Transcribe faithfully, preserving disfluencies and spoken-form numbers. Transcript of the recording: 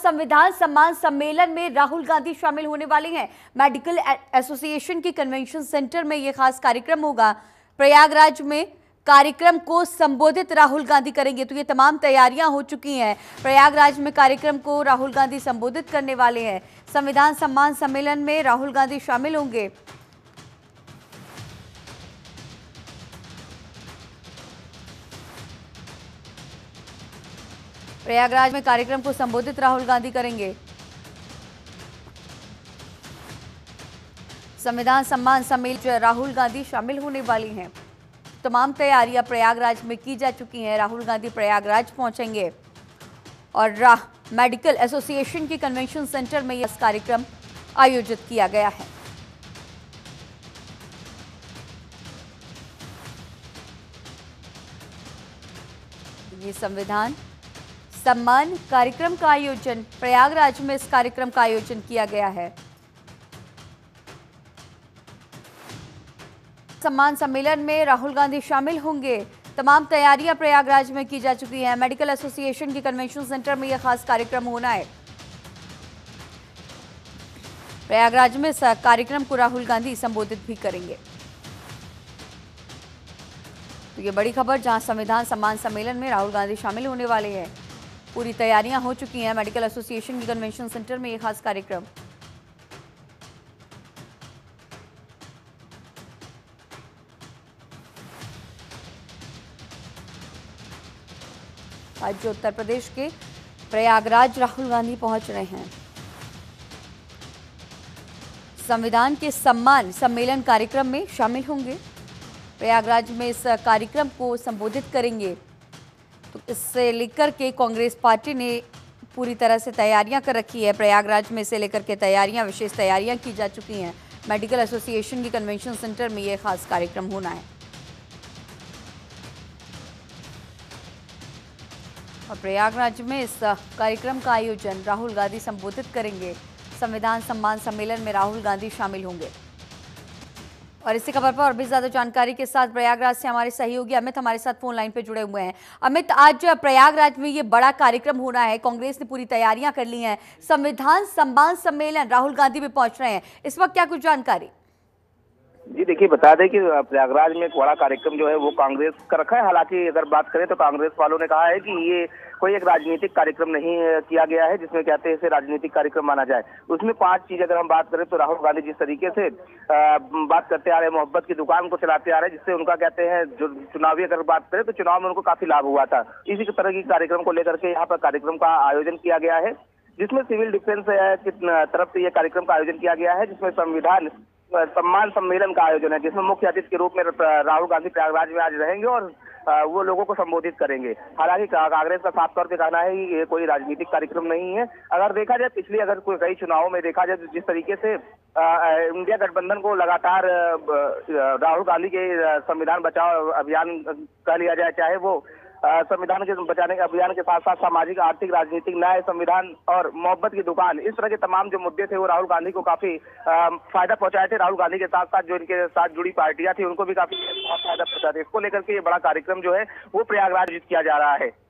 संविधान सम्मान सम्मेलन में राहुल गांधी शामिल होने वाले हैं। मेडिकल एसोसिएशन के कन्वेंशन सेंटर में यह खास कार्यक्रम होगा। प्रयागराज में कार्यक्रम को संबोधित राहुल गांधी करेंगे। तो ये तमाम तैयारियां हो चुकी हैं। प्रयागराज में कार्यक्रम को राहुल गांधी संबोधित करने वाले हैं। संविधान सम्मान सम्मेलन में राहुल गांधी शामिल होंगे। प्रयागराज में कार्यक्रम को संबोधित राहुल गांधी करेंगे। संविधान सम्मान सम्मेलन में राहुल गांधी शामिल होने वाली हैं। तमाम तैयारियां प्रयागराज में की जा चुकी हैं। राहुल गांधी प्रयागराज पहुंचेंगे और मेडिकल एसोसिएशन के कन्वेंशन सेंटर में यह कार्यक्रम आयोजित किया गया है। ये संविधान सम्मान कार्यक्रम का आयोजन प्रयागराज में इस कार्यक्रम का आयोजन किया गया है। सम्मान सम्मेलन में राहुल गांधी शामिल होंगे। तमाम तैयारियां प्रयागराज में की जा चुकी हैं। मेडिकल एसोसिएशन के कन्वेंशन सेंटर में यह खास कार्यक्रम होना है। प्रयागराज में इस कार्यक्रम को राहुल गांधी संबोधित भी करेंगे। तो ये बड़ी खबर, जहां संविधान सम्मान सम्मेलन में राहुल गांधी शामिल होने वाले हैं। पूरी तैयारियां हो चुकी हैं। मेडिकल एसोसिएशन के कन्वेंशन सेंटर में यह खास कार्यक्रम। आज जो उत्तर प्रदेश के प्रयागराज राहुल गांधी पहुंच रहे हैं। संविधान के सम्मान सम्मेलन कार्यक्रम में शामिल होंगे। प्रयागराज में इस कार्यक्रम को संबोधित करेंगे। तो इससे लेकर के कांग्रेस पार्टी ने पूरी तरह से तैयारियां कर रखी है। प्रयागराज में इसे लेकर के तैयारियां विशेष तैयारियां की जा चुकी हैं। मेडिकल एसोसिएशन के कन्वेंशन सेंटर में यह खास कार्यक्रम होना है और प्रयागराज में इस कार्यक्रम का आयोजन राहुल गांधी संबोधित करेंगे। संविधान सम्मान सम्मेलन में राहुल गांधी शामिल होंगे। और इसी खबर पर और भी ज्यादा जानकारी के साथ प्रयागराज से हमारे सहयोगी अमित हमारे साथ फोन लाइन पे जुड़े हुए हैं। अमित, आज प्रयागराज में ये बड़ा कार्यक्रम होना है। कांग्रेस ने पूरी तैयारियां कर ली हैं। संविधान सम्मान सम्मेलन राहुल गांधी भी पहुंच रहे हैं। इस वक्त क्या कुछ जानकारी? जी देखिए, बता दें कि प्रयागराज में एक बड़ा कार्यक्रम जो है वो कांग्रेस का रखा है। हालांकि अगर बात करें तो कांग्रेस वालों ने कहा है कि ये कोई एक राजनीतिक कार्यक्रम नहीं किया गया है जिसमें कहते हैं इसे राजनीतिक कार्यक्रम माना जाए। उसमें पांच चीज अगर हम बात करें तो राहुल गांधी जिस तरीके से आ, बात करते आ रहे हैं, मोहब्बत की दुकान को चलाते आ रहे हैं, जिससे उनका कहते हैं जो चुनावी अगर बात करें तो चुनाव में उनको काफी लाभ हुआ था। इसी तरह की कार्यक्रम को लेकर के यहाँ पर कार्यक्रम का आयोजन किया गया है, जिसमें सिविल डिफेंस की तरफ से यह कार्यक्रम का आयोजन किया गया है, जिसमें संविधान सम्मान सम्मेलन का आयोजन है, जिसमें मुख्य अतिथि के रूप में राहुल गांधी प्रयागराज में आज रहेंगे और वो लोगों को संबोधित करेंगे। हालांकि कांग्रेस का साफ तौर पे कहना है कि ये कोई राजनीतिक कार्यक्रम नहीं है। अगर देखा जाए पिछले अगर कोई कई चुनावों में देखा जाए तो जिस तरीके से इंडिया गठबंधन को लगातार राहुल गांधी के संविधान बचाओ अभियान कह लिया जाए, चाहे वो संविधान के बचाने के अभियान के साथ साथ सामाजिक, आर्थिक, राजनीतिक न्याय, संविधान और मोहब्बत की दुकान, इस तरह के तमाम जो मुद्दे थे वो राहुल गांधी को काफी फायदा पहुंचाए थे। राहुल गांधी के साथ साथ जो इनके साथ जुड़ी पार्टियां थी उनको भी काफी फायदा पहुंचा थे। इसको लेकर के ये बड़ा कार्यक्रम जो है वो प्रयागराज किया जा रहा है।